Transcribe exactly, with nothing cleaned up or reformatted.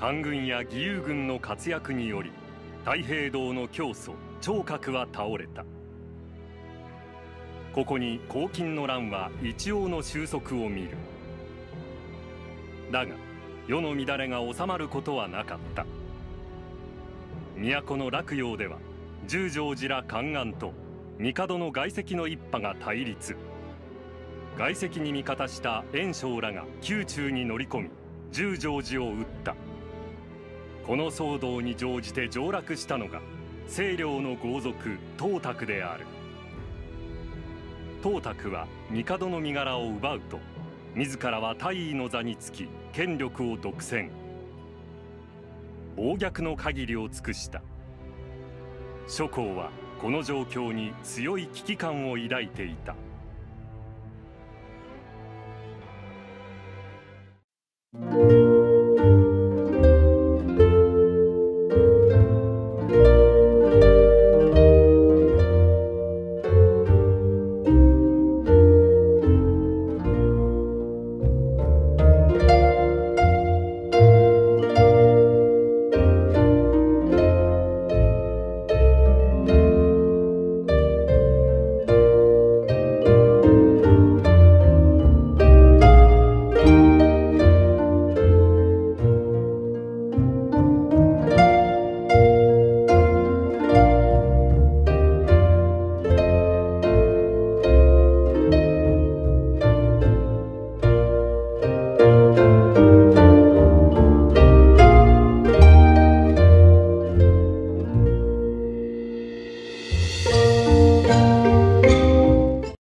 官軍や義勇軍の活躍により太平道の教祖趙覚は倒れた。ここに黄巾の乱は一応の収束を見る。だが世の乱れが収まることはなかった。都の洛陽では十条寺ら宦官と帝の外戚の一派が対立。外戚に味方した袁紹らが宮中に乗り込み十条寺を撃った。この騒動に乗じて上洛したのが清涼の豪族董卓である。董卓は帝の身柄を奪うと自らは大位の座につき権力を独占。暴虐の限りを尽くした。諸侯はこの状況に強い危機感を抱いていた。